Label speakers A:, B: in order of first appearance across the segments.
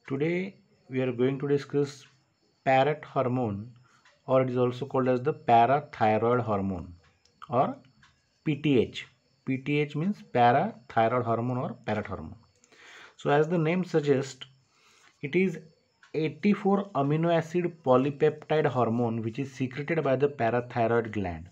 A: Today we are going to discuss parrot hormone, or it is also called as the parathyroid hormone, or PTH. PTH means parathyroid hormone or parrot hormone. So as the name suggests, it is 84 amino acid polypeptide hormone which is secreted by the parathyroid gland.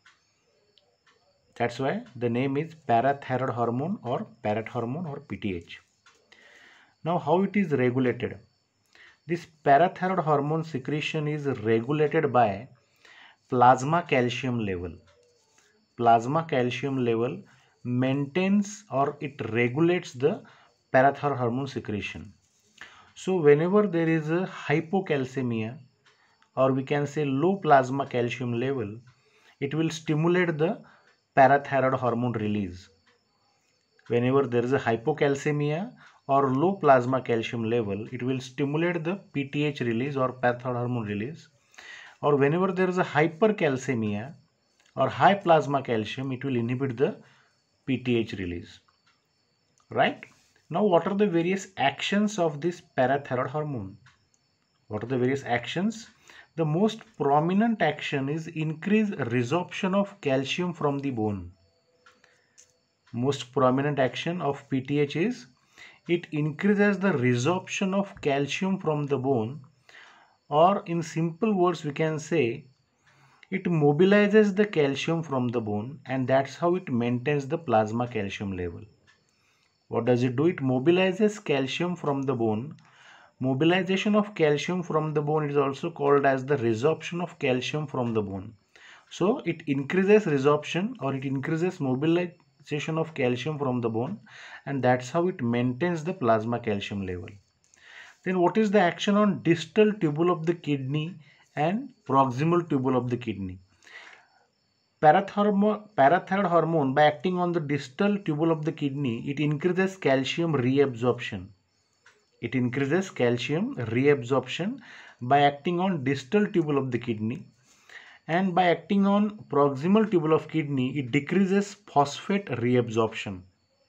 A: That's why the name is parathyroid hormone or parrot hormone or PTH. Now how it is regulated? This parathyroid hormone secretion is regulated by plasma calcium level. Plasma calcium level maintains or it regulates the parathyroid hormone secretion. So whenever there is a hypocalcemia, or we can say low plasma calcium level, it will stimulate the parathyroid hormone release. Whenever there is a hypocalcemia or low plasma calcium level, it will stimulate the PTH release or parathyroid hormone release. Or whenever there is a hypercalcemia or high plasma calcium, it will inhibit the PTH release. Right? Now, what are the various actions of this parathyroid hormone? What are the various actions? The most prominent action is increase resorption of calcium from the bone. Most prominent action of PTH is it increases the resorption of calcium from the bone, or in simple words we can say it mobilizes the calcium from the bone, and that's how it maintains the plasma calcium level. What does it do? It mobilizes calcium from the bone. Mobilization of calcium from the bone is also called as the resorption of calcium from the bone. So it increases resorption or it increases mobilization of calcium from the bone, and that's how it maintains the plasma calcium level. Then what is the action on distal tubule of the kidney and proximal tubule of the kidney? Parathyroid hormone, by acting on the distal tubule of the kidney, it increases calcium reabsorption. It increases calcium reabsorption by acting on distal tubule of the kidney, and by acting on proximal tubule of kidney, it decreases phosphate reabsorption.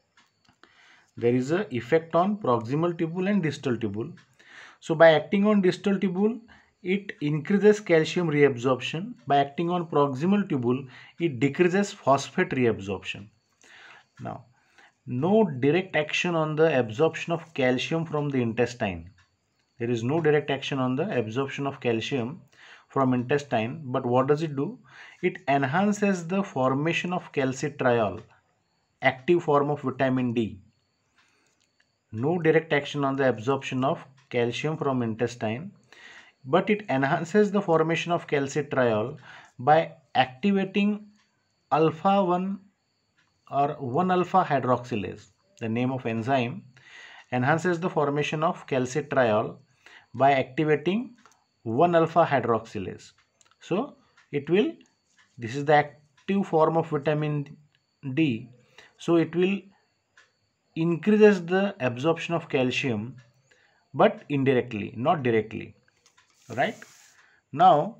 A: There is a effect on proximal tubule and distal tubule. So by acting on distal tubule, it increases calcium reabsorption. By acting on proximal tubule, it decreases phosphate reabsorption. Now, no direct action on the absorption of calcium from the intestine. There is no direct action on the absorption of calcium from intestine, but what does it do? It enhances the formation of calcitriol, active form of vitamin D. No direct action on the absorption of calcium from intestine, but it enhances the formation of calcitriol by activating alpha 1 or 1 alpha hydroxylase. The name of enzyme enhances the formation of calcitriol by activating 1 alpha hydroxylase. So it will, this is the active form of vitamin D, so it will increases the absorption of calcium, but indirectly, not directly. Right? Now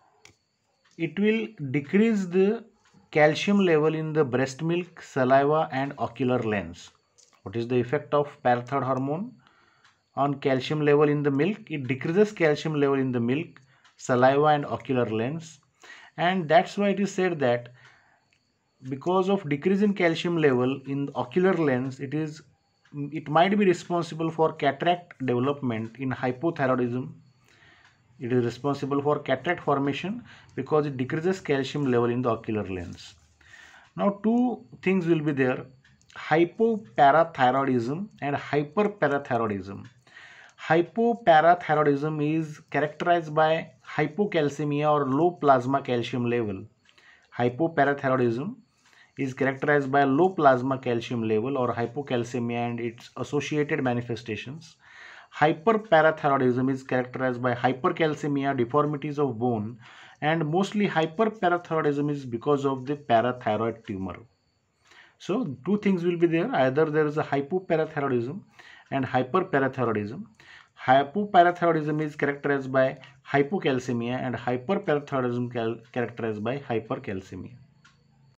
A: it will decrease the calcium level in the breast milk, saliva and ocular lens. What is the effect of parathyroid hormone on calcium level in the milk? It decreases calcium level in the milk, saliva and ocular lens, and that's why it is said that because of decrease in calcium level in the ocular lens, it might be responsible for cataract development in hypothyroidism. It is responsible for cataract formation because it decreases calcium level in the ocular lens. Now two things will be there: hypoparathyroidism and hyperparathyroidism. Hypoparathyroidism is characterized by hypocalcemia or low plasma calcium level. Hypoparathyroidism is characterized by low plasma calcium level or hypocalcemia and its associated manifestations. Hyperparathyroidism is characterized by hypercalcemia, deformities of bone, and mostly hyperparathyroidism is because of the parathyroid tumor. So two things will be there: either there is a hypoparathyroidism and hyperparathyroidism. Hypoparathyroidism is characterized by hypocalcemia and hyperparathyroidism characterized by hypercalcemia.